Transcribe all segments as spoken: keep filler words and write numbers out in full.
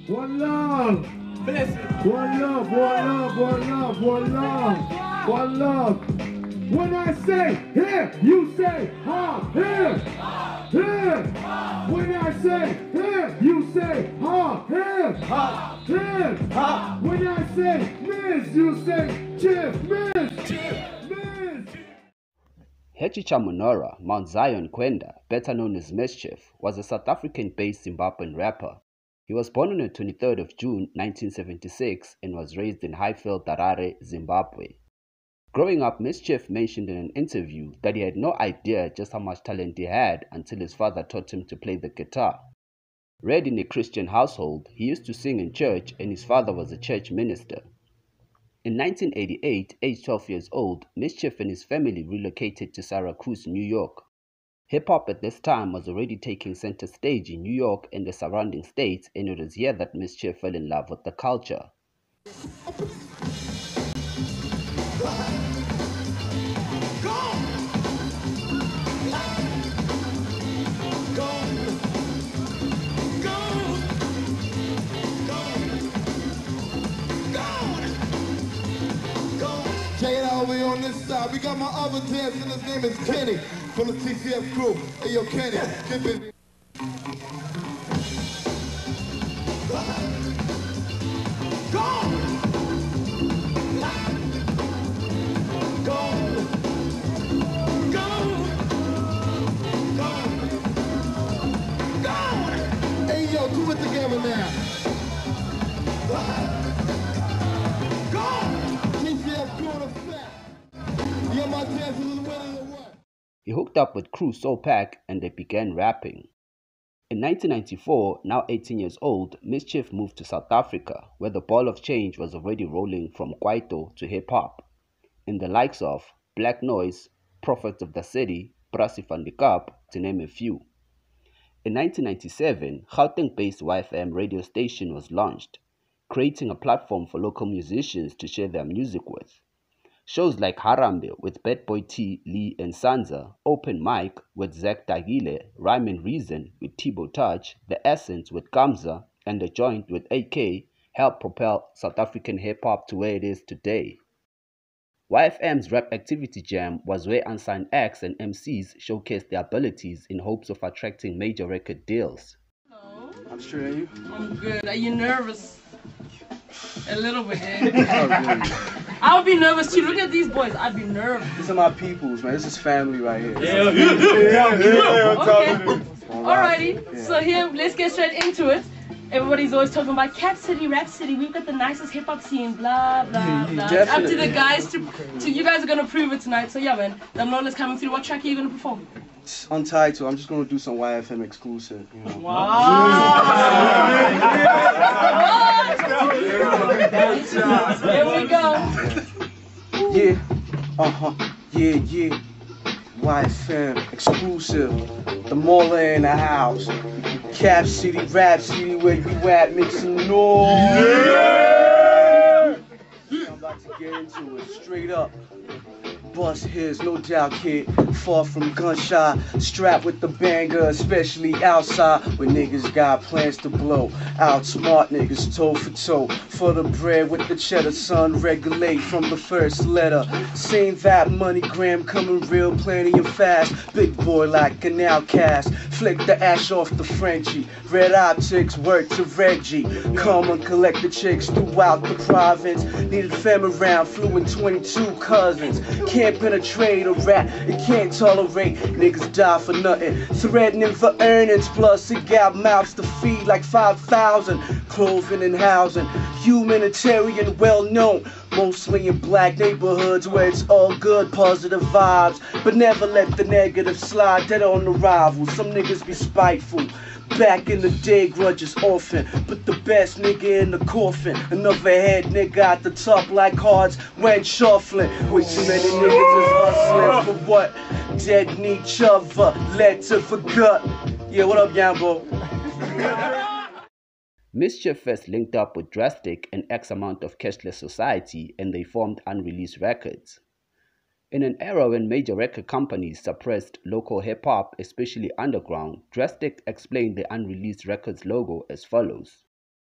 One love. Blessings. One love, one love, one love, one love, one love. When I say here, you say ha, here, here. When I say here, you say ha, here, Ha. here. Ha. When I say miss, you say chip, miss, Chip. miss. Hechicha Monora, Mount Zion Kwenda, better known as Mizchif, was a South African-based Zimbabwean rapper. He was born on the twenty-third of June nineteen seventy-six and was raised in Highveld, Harare, Zimbabwe. Growing up, Mizchif mentioned in an interview that he had no idea just how much talent he had until his father taught him to play the guitar. Reared in a Christian household, he used to sing in church and his father was a church minister. In nineteen eighty-eight, aged twelve years old, Mizchif and his family relocated to Syracuse, New York. Hip-hop at this time was already taking center stage in New York and the surrounding states, and it was here that Mizchif fell in love with the culture. Check it out, we on this side. We got my other dancer, his name is Kenny, from the T C F crew. Hey, yo, Kenny, get busy. Hey, yo, do it together now. He hooked up with Crew Soulpack and they began rapping. In nineteen ninety-four, now eighteen years old, Mizchif moved to South Africa, where the ball of change was already rolling from kwaito to hip-hop, in the likes of Black Noise, Prophets of the City, Brassie van die Kaap, to name a few. In nineteen ninety-seven, Gauteng-based Y F M radio station was launched, creating a platform for local musicians to share their music with. Shows like Harambe with Bad Boy T, Lee and Sansa, Open Mic with Zach Dagile, Rhyme and Reason with Thibaut Touch, The Essence with Gamza, and The Joint with A K helped propel South African hip-hop to where it is today. Y F M's Rap Activity Jam was where unsigned acts and M Cs showcased their abilities in hopes of attracting major record deals. Hello. I'm straight at you. I'm good. Are you nervous? A little bit, eh? I would be nervous too. Look at these boys. I'd be nervous. These are my peoples, man. This is family right here. Yeah, yeah, yeah. Okay. Alrighty. Yeah. So here, let's get straight into it. Everybody's always talking about Cap City, Rap City. We've got the nicest hip hop scene. Blah blah blah. It's up to the guys to, to. You guys are gonna prove it tonight. So yeah, man. The Lola's coming through. What track are you gonna perform? Untitled. I'm just gonna do some Y F M exclusive. You know? Wow. Here we go. Yeah. Uh huh. Yeah, yeah. Y F M exclusive. The Mauler in the house. Cap City, Rap City, where you at, make some noise. Yeah. I'm about to get into it, straight up. Bust his, no doubt, kid. Far from gunshot, strapped with the banger, especially outside where niggas got plans to blow. Outsmart niggas toe for toe. For the bread with the cheddar, son, regulate from the first letter. Seen that money gram coming real plenty and fast. Big boy like an outcast. Flick the ash off the Frenchie. Red optics, word to Reggie. Come and collect the chicks throughout the province. Needed fam around, flew in twenty-two cousins. Can't penetrate a rat, it can't tolerate. Niggas die for nothing, threatening for earnings. Plus it got mouths to feed like five thousand. Clothing and housing, humanitarian, well known. Mostly in black neighborhoods where it's all good, positive vibes. But never let the negative slide, dead on arrival. Some niggas be spiteful. Back in the day, grudges orphan, but the best nigga in the coffin. Another head nigga at the top like cards went shuffling. Way too many niggas is hustling for what? Dead in each other, led to forgot. Yeah, what up, Yambo? Mizchif first linked up with Drastic and X amount of Cashless Society, and they formed Unreleased Records. In an era when major record companies suppressed local hip-hop, especially underground, Drastic explained the Unreleased Records logo as follows.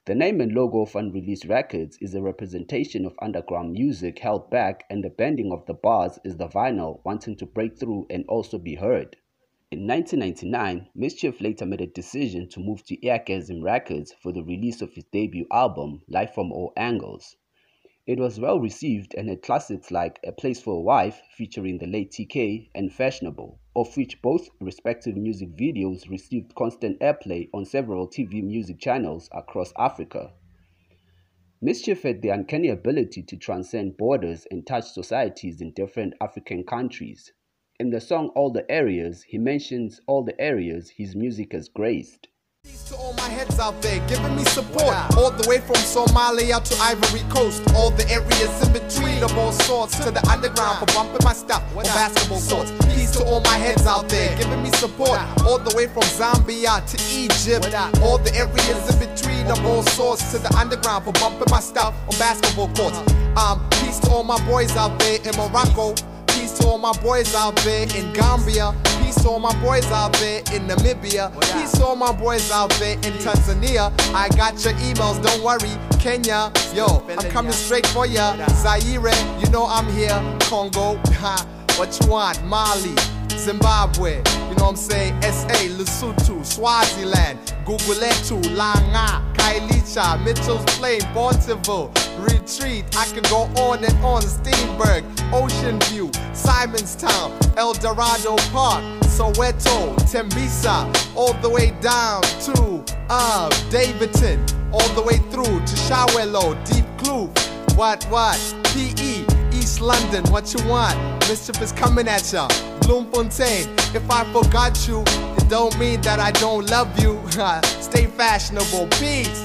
The name and logo of Unreleased Records is a representation of underground music held back, and the bending of the bars is the vinyl wanting to break through and also be heard. In nineteen ninety-nine, Mizchif later made a decision to move to Eargasm Records for the release of his debut album, Life from All Angles. It was well received and had classics like A Place for a Wife featuring the late T K and Fashionable, of which both respective music videos received constant airplay on several T V music channels across Africa. Mizchif had the uncanny ability to transcend borders and touch societies in different African countries. In the song All the Areas, he mentions all the areas his music has graced. To all my heads out there, giving me support, all the way from Somalia to Ivory Coast, all the areas in between of all sorts, to the underground for bumping my stuff on basketball courts. Peace to all my heads out there, giving me support, all the way from Zambia to Egypt, all the areas in between of all sorts, to the underground for bumping my stuff on basketball courts. Um, peace to all my boys out there in Morocco. Peace to all my boys out there in Gambia. Peace to all my boys out there in Namibia. Peace to all my boys out there in Tanzania. I got your emails, don't worry. Kenya, yo, I'm coming straight for ya. Zaire, you know I'm here. Congo, ha, what you want? Mali, Zimbabwe, you know what I'm saying? S A, Lesotho, Swaziland, Guguletu, Langa, Kailicha, Mitchell's Plain, Porterville, Retreat, I can go on and on. Steenberg, Ocean View, Simonstown, El Dorado Park, Soweto, Tembisa, all the way down to uh, Davidson, all the way through to Shawelo, Deep Kloof, what, what, P E, East London, what you want? Mizchif is coming at ya, Bloemfontein, if I forgot you, it don't mean that I don't love you. Stay fashionable, peace.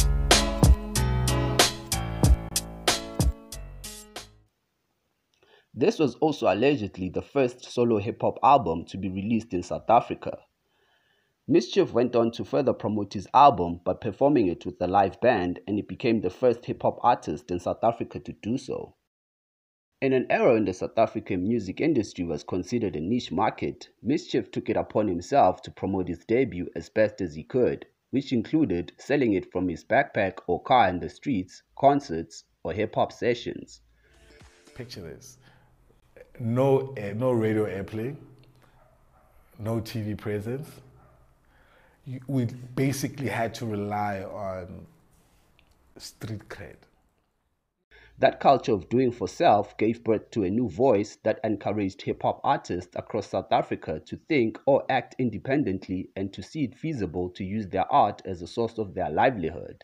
This was also allegedly the first solo hip-hop album to be released in South Africa. Mizchif went on to further promote his album by performing it with a live band, and he became the first hip-hop artist in South Africa to do so. In an era when the South African music industry was considered a niche market, Mizchif took it upon himself to promote his debut as best as he could, which included selling it from his backpack or car in the streets, concerts, or hip-hop sessions. Picture this. No, air, no radio airplay, no T V presence. You, we basically had to rely on street cred. That culture of doing for self gave birth to a new voice that encouraged hip-hop artists across South Africa to think or act independently and to see it feasible to use their art as a source of their livelihood.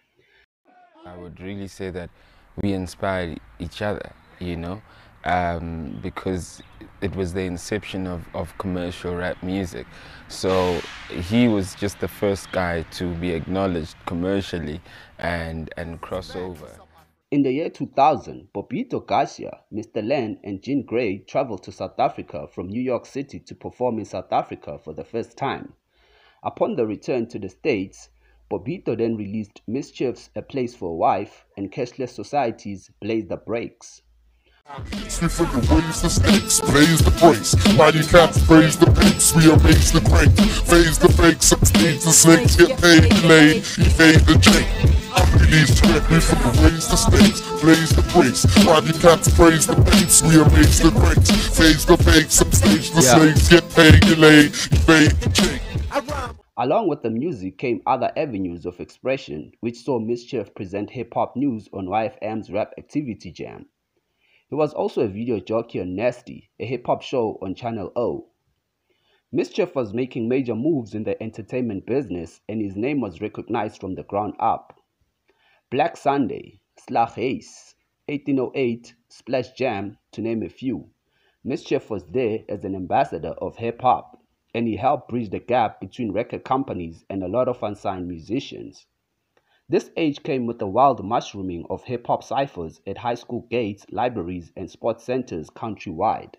I would really say that we inspired each other, you know, um, because it was the inception of, of commercial rap music. So he was just the first guy to be acknowledged commercially and, and cross over. In the year two thousand, Bobbito Garcia, Mister Len, and Jean Grey traveled to South Africa from New York City to perform in South Africa for the first time. Upon the return to the States, Bobbito then released Mizchif's A Place for a Wife and Cashless Society's Blaze the Brakes. We for the ways the stakes, blaze the brakes. Mighty cats praise the pinks, we amaze the crank. Phase the fakes, upstage the snakes, get paid, delayed, evade the jank. Release directly from the ways the stakes, blaze the brakes. Mighty cats praise the pinks, we amaze the cranks. Phase the fakes, upstage the yeah. snakes, get paid, delayed, evade the jank. Along with the music came other avenues of expression, which saw Mizchif present hip-hop news on Y F M's Rap Activity Jam. He was also a video jockey on Nasty, a hip-hop show on Channel O. Mizchif was making major moves in the entertainment business, and his name was recognized from the ground up. Black Sunday, Slag Ace, eighteen oh eight, Splash Jam, to name a few. Mizchif was there as an ambassador of hip-hop, and he helped bridge the gap between record companies and a lot of unsigned musicians. This age came with the wild mushrooming of hip-hop ciphers at high school gates, libraries, and sports centers countrywide.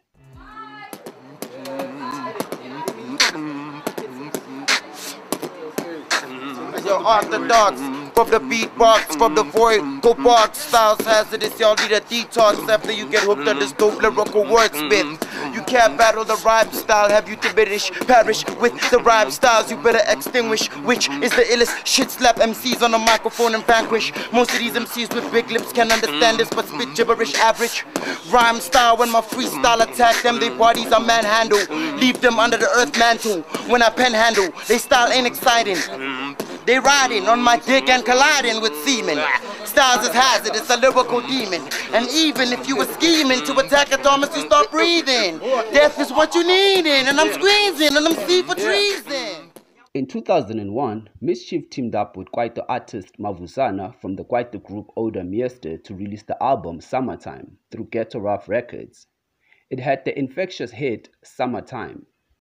Yo, orthodox, from the beatbox, from the void, go box, styles hazardous, y'all need a detox after you get hooked on this dope lyrical wordsmith. You can't battle the rhyme style. Have you to British perish with the rhyme styles? You better extinguish. Which is the illest? Shit slap M Cs on a microphone and vanquish. Most of these M Cs with big lips can understand this, but spit gibberish average. Rhyme style, when my freestyle attack them, they bodies are manhandle. Leave them under the earth mantle. When I pen handle, they style ain't exciting. They riding on my dick and colliding with semen. Styles is hazardous, a lyrical demon. And even if you were scheming to attack a Thomas, you start breathing. Death is what you needin', and I'm squeezing, and I'm C for treason. In two thousand one, Mizchif teamed up with Kwaito artist Mavusana from the Kwaito group Oda Mieste to release the album Summertime through Ghetto Rough Records. It had the infectious hit Summertime.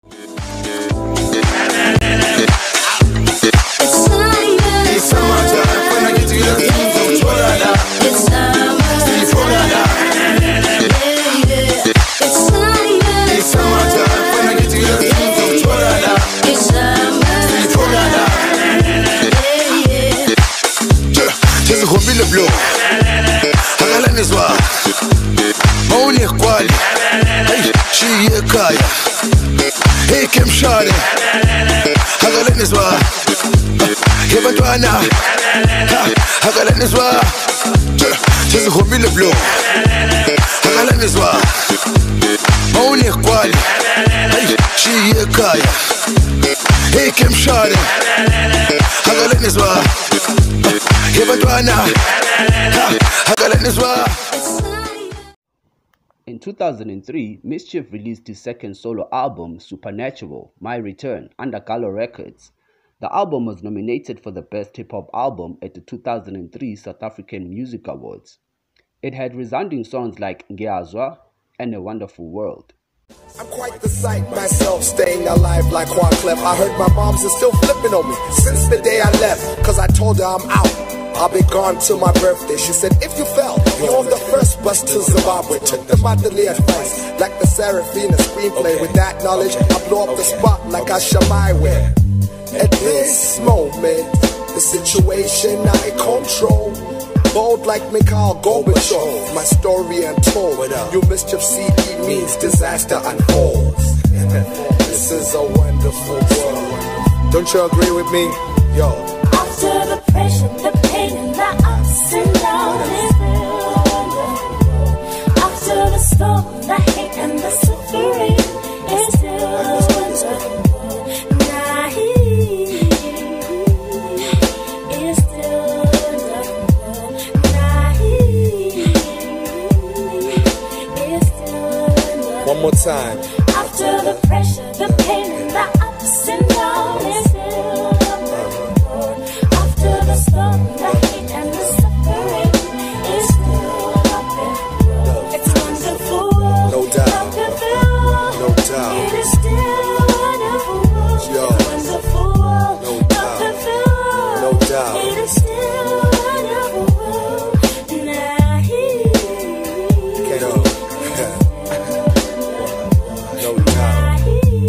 It's summer. It's summertime. When I get to the things of Florida. It's summer. It's Florida. Yeah, yeah. It's summer. It's summertime. When I get to the things of Florida. It's summer. It's Florida. Yeah, yeah. Just a hobby le blow. Hagala niswa. Mauni kwali. Hey, she ye kaya. Hey, Kim Shade. Hagala niswa. Yabantwana Hagala niswa Just hobby le blow Hagala niswa Mauni kwali Hey, she ye kaya Hey, Kim Shade Hagala niswa Yabantwana Hagala niswa. In two thousand three, Mizchif released his second solo album, Supernatural, My Return, under Gallo Records. The album was nominated for the Best Hip-Hop Album at the two thousand three South African Music Awards. It had resounding songs like Ngiyazwa and A Wonderful World. I'm quite the sight myself, staying alive like Wyclef. I heard my mom's is still flipping on me since the day I left, cause I told her I'm out. I'll be gone till my birthday. She said, if you fell, you're on the first bus to Zimbabwe. Took the motherly advice, like the Serafina screenplay. Okay. With that knowledge, I blow up the spot like I shall my way. At this moment, the situation I control. Bold like Mikhail Gorbachev, my story untold. You Mizchif C D means disaster unfolds. This is a wonderful world. Don't you agree with me? Yo. After the pressure, the pain, and the ups and downs. After the storm, the hate, and the suffering, it's still wonderful. Nah, it's still wonderful. Nah, it's still wonderful. One more time. After the pressure, the pain, and the ups and downs, it's still wonderful. After the storm, the hate, and the suffering, it's still wonderful. It's wonderful. No doubt. Wonderful. No doubt. It is still wonderful. Yo. Wonderful. No doubt. Wonderful. No doubt. It is still wonderful. Nah, Get up. No doubt.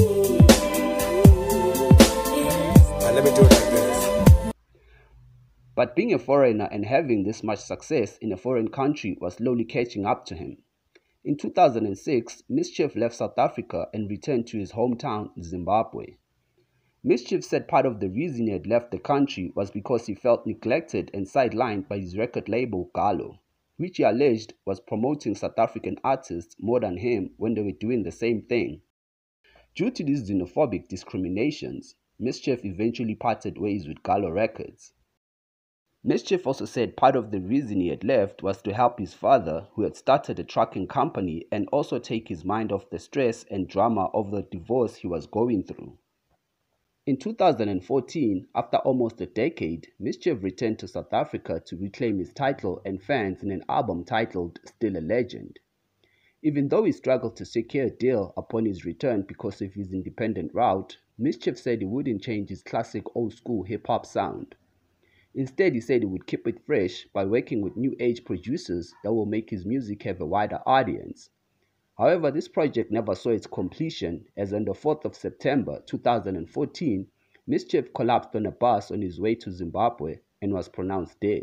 Right, let me do it like this. But being a foreigner and having this much success in a foreign country was slowly catching up to him. In two thousand six, Mizchif left South Africa and returned to his hometown, Zimbabwe. Mizchif said part of the reason he had left the country was because he felt neglected and sidelined by his record label Gallo, which he alleged was promoting South African artists more than him when they were doing the same thing. Due to these xenophobic discriminations, Mizchif eventually parted ways with Gallo Records. Mizchif also said part of the reason he had left was to help his father, who had started a trucking company, and also take his mind off the stress and drama of the divorce he was going through. In two thousand fourteen, after almost a decade, Mizchif returned to South Africa to reclaim his title and fans in an album titled Still a Legend. Even though he struggled to secure a deal upon his return because of his independent route, Mizchif said he wouldn't change his classic old-school hip-hop sound. Instead, he said he would keep it fresh by working with new age producers that will make his music have a wider audience. However, this project never saw its completion, as on the fourth of September two thousand fourteen, Mizchif collapsed on a bus on his way to Zimbabwe and was pronounced dead.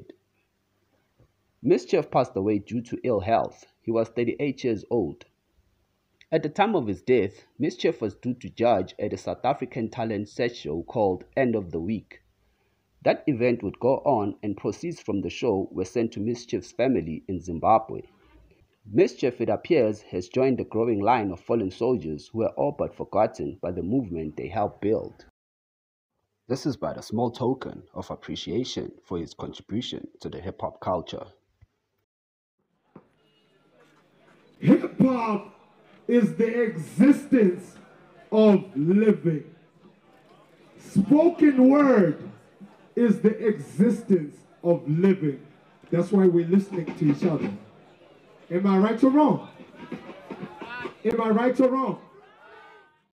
Mizchif passed away due to ill health. He was thirty-eight years old. At the time of his death, Mizchif was due to judge at a South African talent search show called End of the Week. That event would go on, and proceeds from the show were sent to Mizchif's family in Zimbabwe. Mizchif, it appears, has joined the growing line of fallen soldiers who were all but forgotten by the movement they helped build. This is but a small token of appreciation for his contribution to the hip-hop culture. Hip-hop is the existence of living. Spoken word is the existence of living. That's why we're listening to each other. Am I right or wrong? Am I right or wrong?